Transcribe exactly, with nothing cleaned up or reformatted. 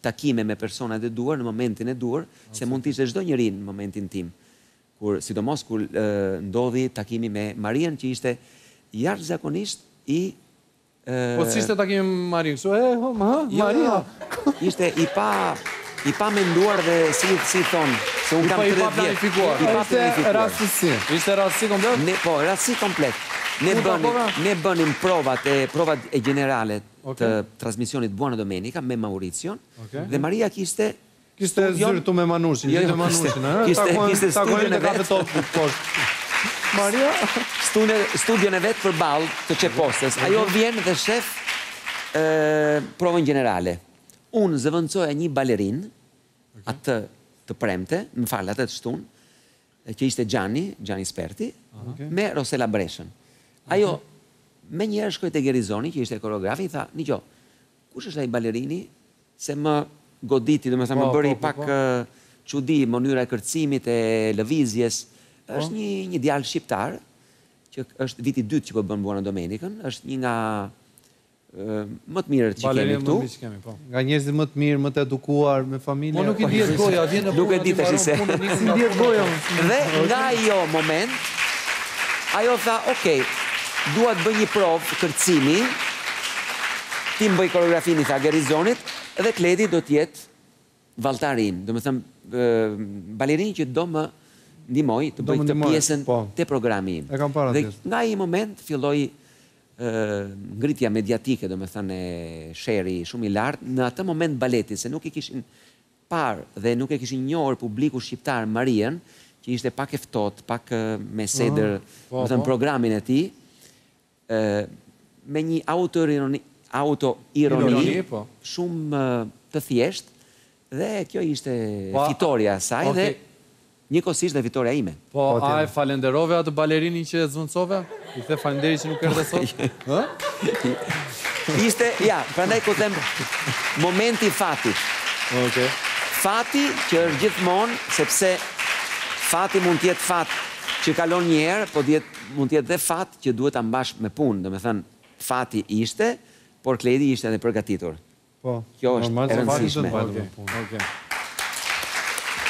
takime me personat e duar në momentin e duar, se mund të ishte çdo njeri në momentin tim. Kur, sidomos kur ndodhi takimi me Marian, që ishte jashtëzakonisht i... Po si ishte takimi me Marian? Kështu, e, ho, ma, Maria. Ishte i pa... I pa menduar dhe si thonë, se unë kam tridhjetë vjetë. I pa planifikuar. I pa planifikuar. Ishte rastësi. Ishte rastësi komplet? Po, rastësi komplet. Ne bënim provat e generale të transmisionit Buona Domenica me Mauricion, dhe Maria kiste... Kiste zyrë tu me Manushin, gjithë me Manushin, e? Kiste studion e vetë. Maria? Studion e vetë për balë të qepostës. Ajo vjen dhe shef provën generale. Unë zëvëndsoja një balerin, atë të premte, më falë, atë të shtun, që ishte Gjani, Gjani Sperti, me Rosella Breshën. Ajo, me njerë shkoj të Gerizoni, që ishte koreografi, tha, një gjo, kush është ai balerini, se më goditi, dhe me tha, më bëri pak qudi, mënyra e kërcimit, e lëvizjes, është një djalë shqiptar, që është viti dytë që po bën Buona Domenicën, është një nga më të mirët që kemi këtu. Nga njerëzit më të mirë, më të edukuar, me familje. Po nuk i dihet goja, vjen në Nuk e di tash se. Nuk i dihet goja. Dhe nga ajo moment, ajo tha, okej, dua të bëj një provë kërcimi, ti më bëj koreografini, tha, Gerizonit, dhe Kledi do t'jetë valltarin, do më thëmë, balerin që do më ndihmoj të bëj këtë pjesën të programi im. E kam para tjesë. Dhe nga i moment filloi ngritja mediatike, do me thënë, sheri shumë i lartë, në atë moment baleti, se nuk i kishin parë dhe nuk e kishin njohur publiku shqiptar Marian, që ishte pak e ftohtë, pak me sedër, do me thënë, programin e tij, me një auto-ironi shumë të thjeshtë, dhe kjo ishte fitoria saj dhe njëkohësisht dhe fitoria ime. Po, a e falenderove atë balerinin që e zvëndsove? I the falenderi që nuk erdhe sot? Ishte, ja, prandaj ku them momenti fatit. Fati që është gjithmonë, sepse fati mund tjetë fat që kalon një herë, po mund tjetë dhe fat që duhet ta mbash me punë. Do me thënë, fati ishte, por Kledi ishte edhe përgatitur. Po, kjo është e rëndësishme.